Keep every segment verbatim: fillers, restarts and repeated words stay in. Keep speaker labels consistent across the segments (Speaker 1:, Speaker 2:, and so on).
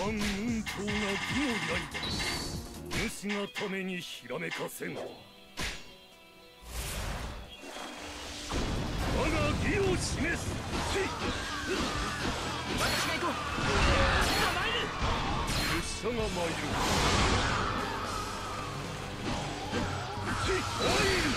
Speaker 1: 万運長が義の刃、主がためにひらめかせん。我が義を示す。
Speaker 2: 私が行こう。参る。
Speaker 1: 拙者が参る。参る。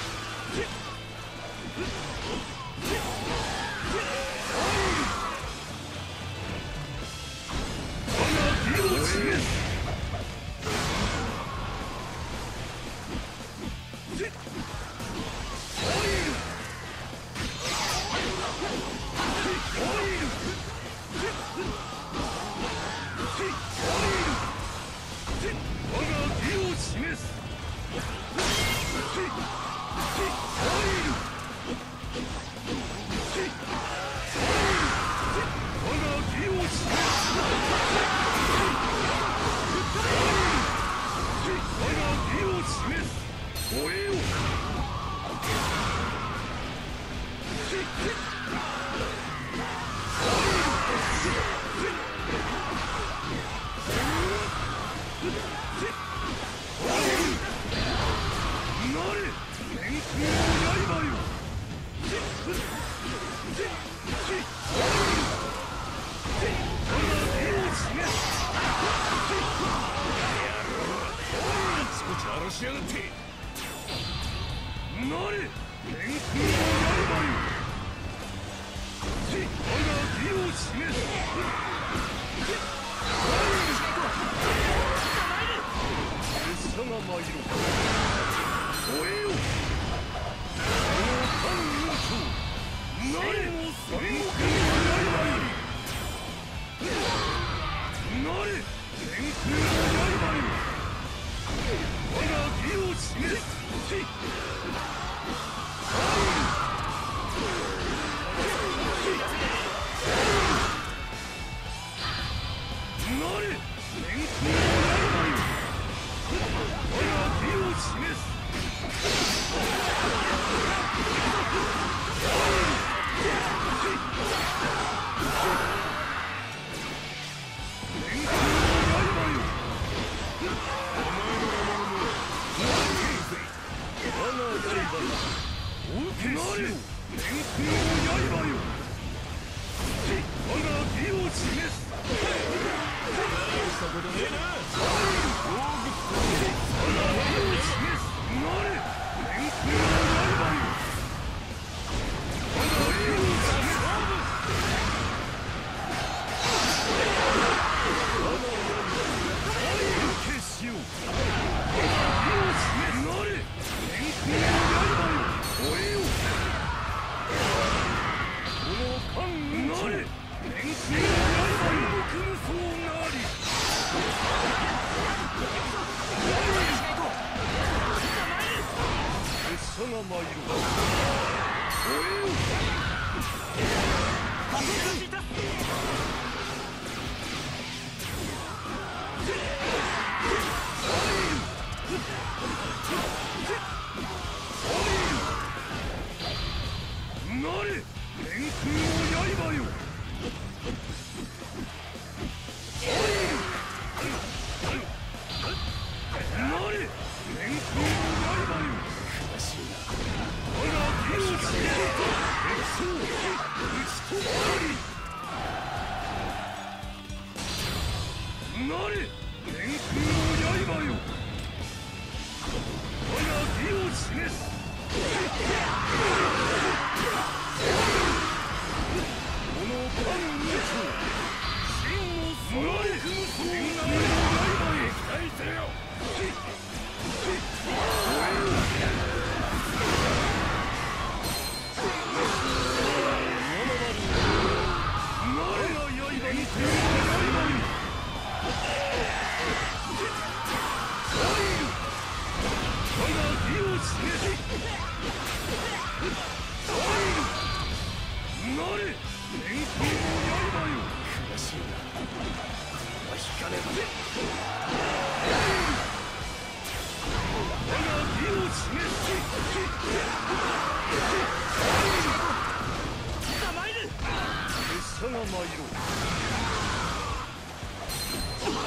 Speaker 1: 者が参ろう。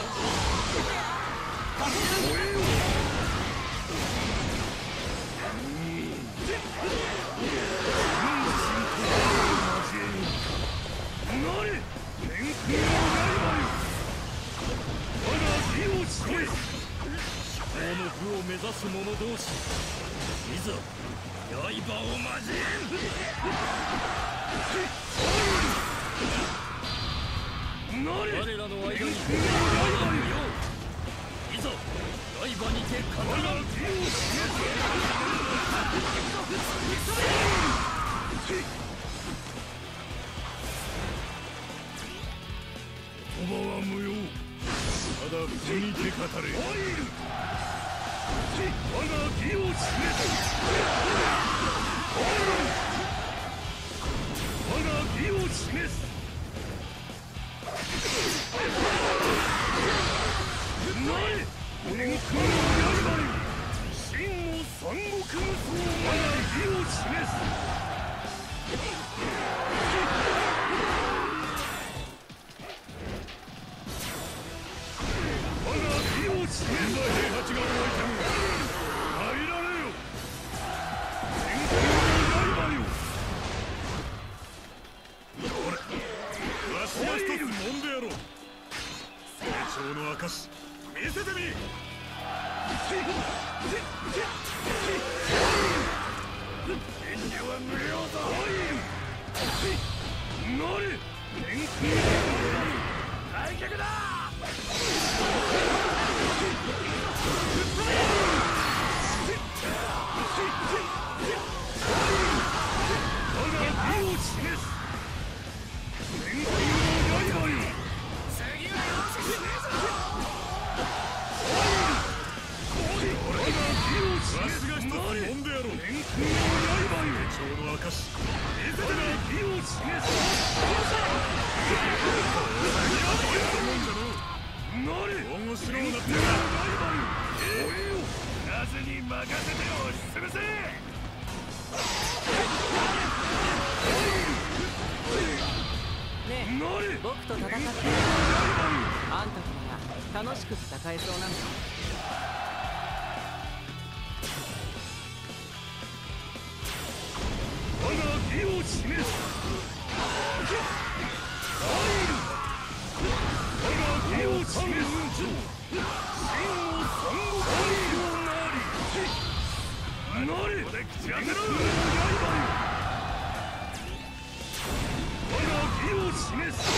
Speaker 1: の部を目指す者同士、いざ刃を交えん。我らの間に刃が無用。いざ刃にて刀を言葉は無用。ただ武にて語れ。我が義を示せ。我が義を示す。なれ天空の刃よ、真の三国無双。我が義を示す。我が義を示す。現代平八が動いても入られよ。天空の刃よ。わしが一つもんでやろう。成長の証見せてみ。遠慮は無用だ。なれ天空の刃。退却だ。我が義を示す。天空の刃よ。次はよくしねえぞ。我が義を示す。わしが一つもんでやろう。天空の刃よ。成長の証見せてみ。我が義を示す。なれ面白うなってる。追えよ。なぜに任せて押しつぶせ。
Speaker 2: ねえ、僕と戦ってあんたとなら楽しく戦えそうなんだ。
Speaker 1: 我が義を示す。我が義を示す。真の三国無双なり。なれこれ口当てろ。我が義を示す。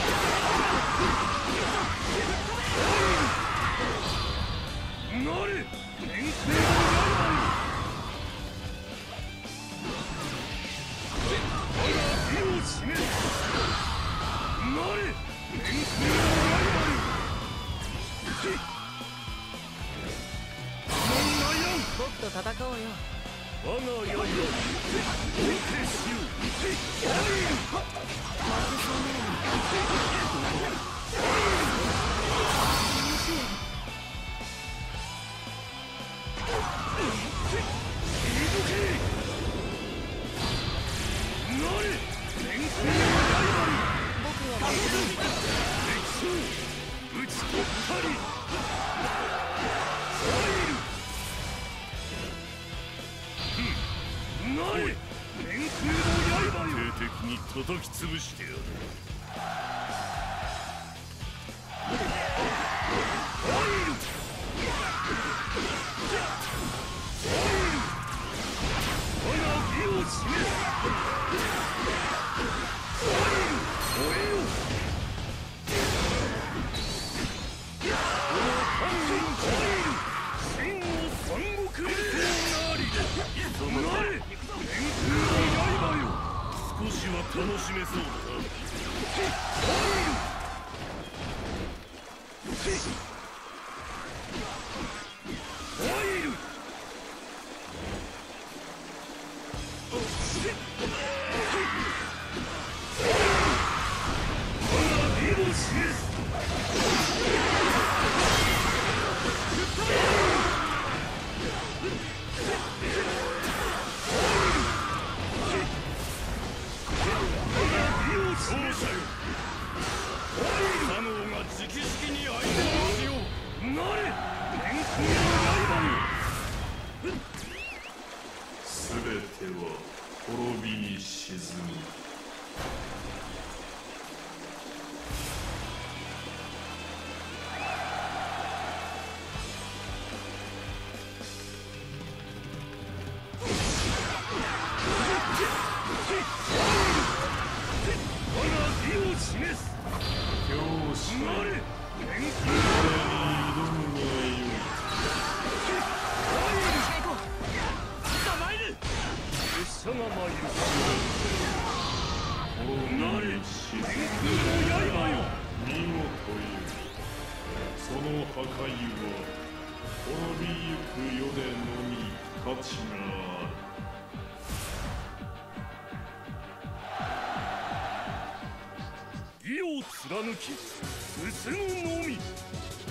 Speaker 1: なれ天空の刃よ。我が義を示す。なれ天空の刃よ。問題やん。
Speaker 2: 僕と戦おうよ。
Speaker 1: 我が刃をお受けしよう。叩き潰してやる。我が義を示す。追えよ。真の三国無双なり。なれ天空の刃よ。少しは楽しめそうだな。入る。我が義を示す。勝者よ。左脳が直々に相手をしよう。なれ天空の刃よ。すべては滅びに沈む。 示す。
Speaker 3: 教師
Speaker 1: なれ天空
Speaker 3: に挑むがよい。
Speaker 1: 参る。拙者が参る。なれ天空の刃よ。
Speaker 3: 見事よ。その破壊は滅びゆく世でのみ価値がある。
Speaker 1: 義を貫き進むのみ。